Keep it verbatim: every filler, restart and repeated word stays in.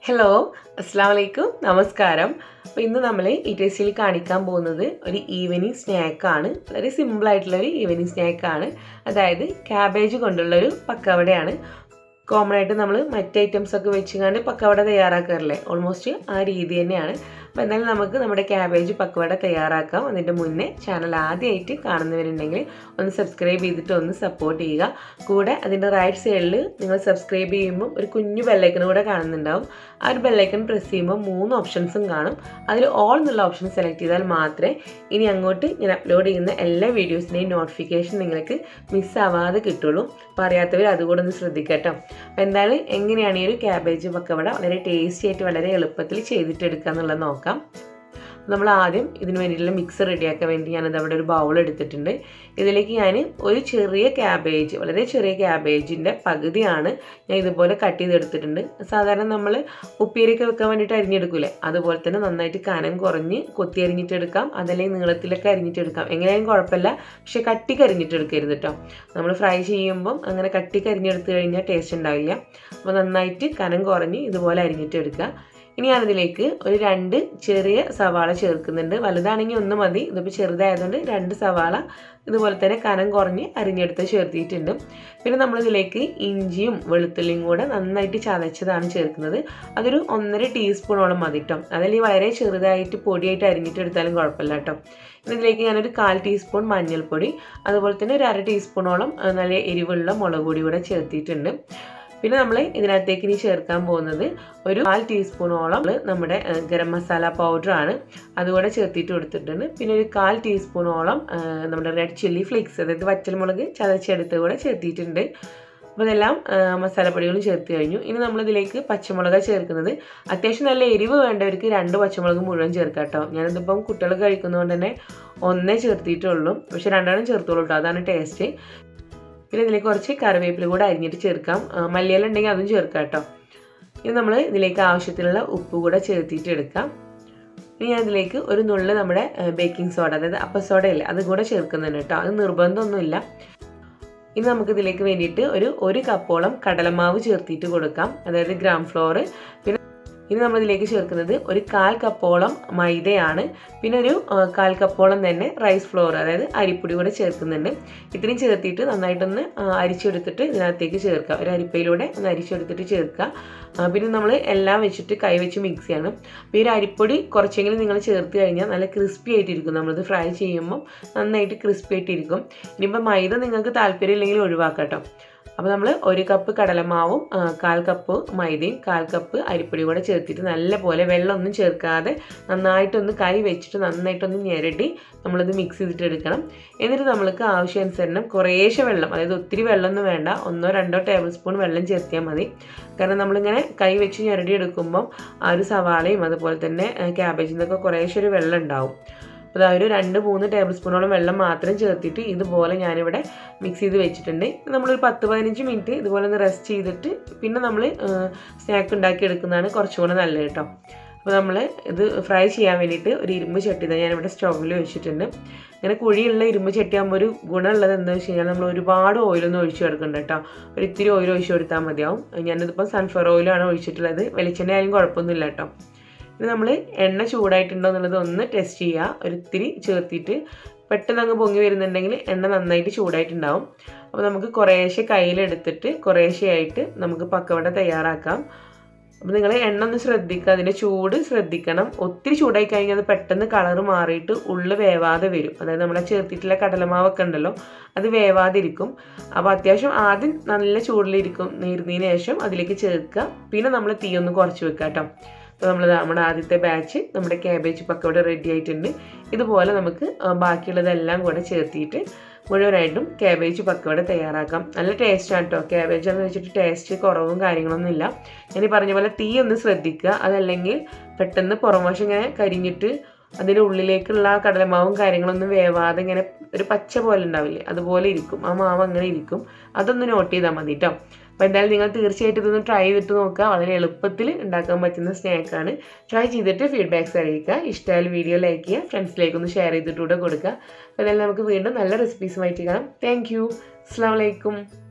Hello അസ്സലാമു അലൈക്കും നമസ്കാരം. അപ്പോൾ ഇന്ന് നമ്മൾ ഈ ടേസ്റ്റിൽ കാണിക്കാൻ പോകുന്നത് ഒരു ഈവനിങ് സ്നാക്കാണ്. വളരെ സിമ്പിളായിട്ടുള്ളൊരു ഈവനിങ് സ്നാക്കാണ്. അതായത് ക്യാബേജ് കൊണ്ടുള്ളൊരു പക്കവടയാണ്. കോമൺ ആയിട്ട് നമ്മൾ മറ്റ് ഐറ്റംസ് ഒക്കെ വെച്ചുകൊണ്ട് പക്കവട തയ്യാറാക്കാറില്ലേ, ഓൾമോസ്റ്റ് ആ രീതി തന്നെയാണ്. അപ്പോൾ എന്നാലും നമുക്ക് നമ്മുടെ ക്യാബേജ് പക്കവട തയ്യാറാക്കാം. അതിൻ്റെ മുന്നേ ചാനൽ ആദ്യമായിട്ട് കാണുന്നവരുണ്ടെങ്കിൽ ഒന്ന് സബ്സ്ക്രൈബ് ചെയ്തിട്ട് ഒന്ന് സപ്പോർട്ട് ചെയ്യുക. കൂടെ അതിൻ്റെ റൈറ്റ് സൈഡിൽ നിങ്ങൾ സബ്സ്ക്രൈബ് ചെയ്യുമ്പോൾ ഒരു കുഞ്ഞു ബെല്ലൈക്കൺ കൂടെ കാണുന്നുണ്ടാവും. ആ ഒരു ബെല്ലൈക്കൺ പ്രസ് ചെയ്യുമ്പോൾ മൂന്ന് ഓപ്ഷൻസും കാണും. അതിൽ ഓൾ എന്നുള്ള ഓപ്ഷൻ സെലക്ട് ചെയ്താൽ മാത്രമേ ഇനി അങ്ങോട്ട് ഞാൻ അപ്ലോഡ് ചെയ്യുന്ന എല്ലാ വീഡിയോസിൻ്റെയും നോട്ടിഫിക്കേഷൻ നിങ്ങൾക്ക് മിസ്സാവാതെ കിട്ടുള്ളൂ. അപ്പോൾ അറിയാത്തവർ അതുകൂടെ ഒന്ന് ശ്രദ്ധിക്കട്ടോ. അപ്പോൾ എന്തായാലും എങ്ങനെയാണ് ഈ ഒരു ക്യാബേജ് പക്കവട വളരെ ടേസ്റ്റി ആയിട്ട് വളരെ എളുപ്പത്തിൽ ചെയ്തിട്ടെടുക്കുക എന്നുള്ളത് നോക്കാം. നമ്മൾ ആദ്യം ഇതിന് വേണ്ടിയിട്ടുള്ള മിക്സ് റെഡിയാക്കാൻ വേണ്ടി ഞാനത് അവിടെ ഒരു ബൗൾ എടുത്തിട്ടുണ്ട്. ഇതിലേക്ക് ഞാൻ ഒരു ചെറിയ ക്യാബേജ്, വളരെ ചെറിയ ക്യാബേജിൻ്റെ പകുതിയാണ് ഞാൻ ഇതുപോലെ കട്ട് ചെയ്തെടുത്തിട്ടുണ്ട്. സാധാരണ നമ്മൾ ഉപ്പേരിയൊക്കെ വെക്കാൻ വേണ്ടിയിട്ട് അരിഞ്ഞെടുക്കില്ലേ, അതുപോലെ തന്നെ നന്നായിട്ട് കനം കുറഞ്ഞ് കൊത്തി അരിഞ്ഞിട്ടെടുക്കാം, അതല്ലെങ്കിൽ നീളത്തിലൊക്കെ അരിഞ്ഞിട്ടെടുക്കാം. എങ്ങനെയാലും കുഴപ്പമില്ല, പക്ഷേ കട്ടിക്ക് അരിഞ്ഞിട്ടെടുക്കരുത് കേട്ടോ. നമ്മൾ ഫ്രൈ ചെയ്യുമ്പം അങ്ങനെ കട്ടിക്ക് അരിഞ്ഞെടുത്ത് കഴിഞ്ഞാൽ ടേസ്റ്റ് ഉണ്ടാവില്ല. അപ്പോൾ നന്നായിട്ട് കനം കുറഞ്ഞ് ഇതുപോലെ അരിഞ്ഞിട്ടെടുക്കുക. ഇനി ഞാനതിലേക്ക് ഒരു രണ്ട് ചെറിയ സവാള ചേർക്കുന്നുണ്ട്. വലുതാണെങ്കിൽ ഒന്ന് മതി, ഇതിപ്പോൾ ചെറുതായതുകൊണ്ട് രണ്ട് സവാള ഇതുപോലെ തന്നെ കനം കുറഞ്ഞ് അരിഞ്ഞെടുത്ത് ചേർത്തിയിട്ടുണ്ട്. പിന്നെ നമ്മളിതിലേക്ക് ഇഞ്ചിയും വെളുത്തുള്ളിയും കൂടെ നന്നായിട്ട് ചതച്ചതാണ് ചേർക്കുന്നത്. അതൊരു ഒന്നര ടീസ്പൂണോളം മതി കേട്ടോ. അതല്ലെങ്കിൽ വളരെ ചെറുതായിട്ട് പൊടിയായിട്ട് അരിഞ്ഞിട്ട് എടുത്താലും കുഴപ്പമില്ല കേട്ടോ. ഇതിലേക്ക് ഞാനൊരു കാൽ ടീസ്പൂൺ മഞ്ഞൾപ്പൊടി, അതുപോലെ തന്നെ ഒരു അര ടീസ്പൂണോളം നല്ല എരിവുള്ള മുളക് പൊടി കൂടെ ചേർത്തിയിട്ടുണ്ട്. പിന്നെ നമ്മൾ ഇതിനകത്തേക്ക് ഇനി ചേർക്കാൻ പോകുന്നത് ഒരു കാൽ ടീസ്പൂണോളം നമ്മുടെ ഗരം മസാല പൗഡറാണ്, അതുകൂടെ ചേർത്തിട്ട് കൊടുത്തിട്ടുണ്ട്. പിന്നെ ഒരു കാൽ ടീസ്പൂണോളം നമ്മുടെ റെഡ് ചില്ലി ഫ്ലേക്സ്, അതായത് വറ്റൽമുളക് ചതച്ചെടുത്ത് കൂടെ ചേർത്തിയിട്ടുണ്ട്. അപ്പോൾ ഇതെല്ലാം മസാലപ്പൊടികളും ചേർത്ത് കഴിഞ്ഞു. ഇനി നമ്മളിതിലേക്ക് പച്ചമുളക് ചേർക്കുന്നത്. അത്യാവശ്യം നല്ല എരിവ് വേണ്ടവർക്ക് രണ്ട് പച്ചമുളക് മുഴുവൻ ചേർക്കാം കേട്ടോ. ഞാനിതിപ്പം കുട്ടികൾ കഴിക്കുന്നതുകൊണ്ട് തന്നെ ഒന്നേ ചേർത്തിട്ടുള്ളൂ, പക്ഷെ രണ്ടെണ്ണം ചേർത്തോളൂ കേട്ടോ, അതാണ് ടേസ്റ്റ്. പിന്നെ ഇതിലേക്ക് കുറച്ച് കറിവേപ്പില കൂടെ അരിഞ്ഞിട്ട് ചേർക്കാം, മല്ലിയില ഉണ്ടെങ്കിൽ അതും ചേർക്കാം കേട്ടോ. ഇനി നമ്മൾ ഇതിലേക്ക് ആവശ്യത്തിനുള്ള ഉപ്പ് കൂടെ ചേർത്തിട്ട് എടുക്കാം. ഇനി ഞാൻ ഇതിലേക്ക് ഒരു നുള്ള് നമ്മുടെ ബേക്കിംഗ് സോഡ, അതായത് അപ്പ സോഡ ഇല്ല, അതും കൂടെ ചേർക്കുന്നുണ്ട് കേട്ടോ. അത് നിർബന്ധമൊന്നുമില്ല. ഇനി നമുക്കിതിലേക്ക് വേണ്ടിയിട്ട് ഒരു ഒരു കപ്പോളം കടലമാവ് ചേർത്തിട്ട് കൊടുക്കാം, അതായത് ഗ്രാം ഫ്ലോർ. പിന്നെ ഇനി നമ്മളിതിലേക്ക് ചേർക്കുന്നത് ഒരു കാൽ കപ്പോളം മൈദയാണ്. പിന്നെ ഒരു കാൽ കപ്പോളം തന്നെ റൈസ് ഫ്ലോർ, അതായത് അരിപ്പൊടി കൂടെ ചേർക്കുന്നുണ്ട്. ഇത്രയും ചേർത്തിട്ട് നന്നായിട്ടൊന്ന് അരിച്ചെടുത്തിട്ട് ഇതിനകത്തേക്ക് ചേർക്കുക. ഒരു അരിപ്പയിലൂടെ ഒന്ന് അരിച്ചെടുത്തിട്ട് ചേർക്കുക. പിന്നെ നമ്മൾ എല്ലാം വെച്ചിട്ട് കൈ വെച്ച് മിക്സ് ചെയ്യണം. അപ്പോൾ ഈ ഒരു അരിപ്പൊടി കുറച്ചെങ്കിലും നിങ്ങൾ ചേർത്ത് കഴിഞ്ഞാൽ നല്ല ക്രിസ്പി ആയിട്ടിരിക്കും. നമ്മളിത് ഫ്രൈ ചെയ്യുമ്പം നന്നായിട്ട് ക്രിസ്പി ആയിട്ടിരിക്കും. ഇനിയിപ്പോൾ മൈദ നിങ്ങൾക്ക് താല്പര്യം ഇല്ലെങ്കിൽ ഒഴിവാക്കാം കേട്ടോ. അപ്പോൾ നമ്മൾ ഒരു കപ്പ് കടലമാവും കാൽ കപ്പ് മൈദയും കാൽ കപ്പ് അരിപ്പൊടി കൂടെ ചേർത്തിട്ട് നല്ലപോലെ വെള്ളമൊന്നും ചേർക്കാതെ നന്നായിട്ടൊന്ന് കൈ വെച്ചിട്ട് നന്നായിട്ടൊന്ന് ഞെരടി നമ്മളിത് മിക്സ് ചെയ്തിട്ട് എടുക്കണം. എന്നിട്ട് നമ്മൾക്ക് ആവശ്യാനുസരണം കുറേശ്ശെ വെള്ളം, അതായത് ഒത്തിരി വെള്ളമൊന്നും വേണ്ട, ഒന്നോ രണ്ടോ ടേബിൾ സ്പൂൺ വെള്ളം ചേർത്തിയാൽ മതി. കാരണം നമ്മളിങ്ങനെ കൈ വെച്ച് ഞെരടി എടുക്കുമ്പം ആ ഒരു സവാളയും അതുപോലെ തന്നെ ക്യാബേജിൽ നിന്നൊക്കെ കുറേശ്ശെ ഒരു വെള്ളം ഉണ്ടാവും. അപ്പോൾ ഒരു രണ്ട് മൂന്ന് ടേബിൾ സ്പൂണോളം വെള്ളം മാത്രം ചേർത്തിട്ട് ഇതുപോലെ ഞാനിവിടെ മിക്സ് ചെയ്ത് വെച്ചിട്ടുണ്ട്. നമ്മളൊരു പത്ത് പതിനഞ്ച് മിനിറ്റ് ഇതുപോലെ ഒന്ന് റെസ്റ്റ് ചെയ്തിട്ട് പിന്നെ നമ്മൾ സ്നാക്ക് ഉണ്ടാക്കി എടുക്കുന്നതാണ് കുറച്ചും കൂടെ നല്ലത് കേട്ടോ. അപ്പോൾ നമ്മൾ ഇത് ഫ്രൈ ചെയ്യാൻ വേണ്ടിയിട്ട് ഒരു ഇരുമ്പ് ചട്ടി തന്നെ ഞാനിവിടെ സ്റ്റൗവിൽ വെച്ചിട്ടുണ്ട്. ഇങ്ങനെ കുഴിയുള്ള ഇരുമ്പ് ചട്ടിയാകുമ്പോൾ ഒരു ഗുണമുള്ളത് എന്താണെന്ന് വെച്ച് കഴിഞ്ഞാൽ നമ്മൾ ഒരുപാട് ഓയിലൊന്നും ഒഴിച്ച് കൊടുക്കണ്ട കേട്ടോ. ഒരു ഇത്തിരി ഓയിൽ ഒഴിച്ച് കൊടുത്താൽ മതിയാവും. ഞാനിതിപ്പോൾ സൺഫ്ലവർ ഓയിലാണ് ഒഴിച്ചിട്ടുള്ളത്, വെളിച്ചെണ്ണ ആയാലും കുഴപ്പമൊന്നുമില്ല കേട്ടോ. ഇനി നമ്മൾ എണ്ണ ചൂടായിട്ടുണ്ടോ എന്നുള്ളത് ഒന്ന് ടെസ്റ്റ് ചെയ്യുക. ഒരിത്തിരി ചേർത്തിട്ട് പെട്ടെന്ന് അങ്ങ് പൊങ്ങി വരുന്നുണ്ടെങ്കിൽ എണ്ണ നന്നായിട്ട് ചൂടായിട്ടുണ്ടാവും. അപ്പോൾ നമുക്ക് കുറേശ്ശെ കയ്യിലെടുത്തിട്ട് കുറേശ്ശെയായിട്ട് നമുക്ക് പക്കവട തയ്യാറാക്കാം. അപ്പോൾ നിങ്ങൾ എണ്ണ ഒന്ന് ശ്രദ്ധിക്കുക, അതിൻ്റെ ചൂട് ശ്രദ്ധിക്കണം. ഒത്തിരി ചൂടായി കഴിഞ്ഞാൽ അത് പെട്ടെന്ന് കളറ് മാറിയിട്ട് ഉള്ളു വേവാതെ വരും. അതായത് നമ്മളെ ചേർത്തിട്ടുള്ള കടലമാവൊക്കെ ഉണ്ടല്ലോ, അത് വേവാതിരിക്കും. അപ്പോൾ അത്യാവശ്യം ആദ്യം നല്ല ചൂടിലിരിക്കും ഇരുന്നതിന് ശേഷം അതിലേക്ക് ചേർക്കുക. പിന്നെ നമ്മൾ തീ ഒന്ന് കുറച്ച് വെക്കുക കേട്ടോ. അപ്പോൾ നമ്മൾ നമ്മുടെ ആദ്യത്തെ ബാച്ച് നമ്മുടെ ക്യാബേജ് പക്കവട റെഡി ആയിട്ടുണ്ട്. ഇതുപോലെ നമുക്ക് ബാക്കിയുള്ളതെല്ലാം കൂടെ ചേർത്തിയിട്ട് മുഴുവനായിട്ടും ക്യാബേജ് പക്കവട തയ്യാറാക്കാം. നല്ല ടേസ്റ്റാണ് കേട്ടോ. ക്യാബേജ് എന്ന് വെച്ചിട്ട് ടേസ്റ്റ് കുറവും കാര്യങ്ങളൊന്നും ഇല്ല. ഞാൻ ഈ പറഞ്ഞ പോലെ തീ ഒന്ന് ശ്രദ്ധിക്കുക, അതല്ലെങ്കിൽ പെട്ടെന്ന് പുറം വശം ഇങ്ങനെ കരിഞ്ഞിട്ട് അതിൻ്റെ ഉള്ളിലേക്കുള്ള കടലമാവും കാര്യങ്ങളൊന്നും വേവാതെ ഇങ്ങനെ ഒരു പച്ച പോലെ ഉണ്ടാവില്ലേ, അതുപോലെ ഇരിക്കും. ആ മാവ് അങ്ങനെ ഇരിക്കും. അതൊന്ന് നോട്ട് ചെയ്താൽ മതി കേട്ടോ. അപ്പോൾ എന്തായാലും നിങ്ങൾ തീർച്ചയായിട്ടും ഇതൊന്ന് ട്രൈ ചെയ്തിട്ട് നോക്കുക. വളരെ എളുപ്പത്തിൽ ഉണ്ടാക്കാൻ പറ്റുന്ന സ്നാക്കാണ്. ട്രൈ ചെയ്തിട്ട് ഫീഡ്ബാക്ക്സ് അറിയിക്കുക. ഇഷ്ടമായാലും വീഡിയോ ലൈക്ക് ചെയ്യുക, ഫ്രണ്ട്സിലേക്കൊന്ന് ഷെയർ ചെയ്തിട്ട് കൂടെ കൊടുക്കുക. അപ്പോൾ എന്തായാലും നമുക്ക് വീണ്ടും നല്ല റെസിപ്പീസുമായിട്ട് കാണാം. Thank you. അസ്സലാമു അലൈക്കും.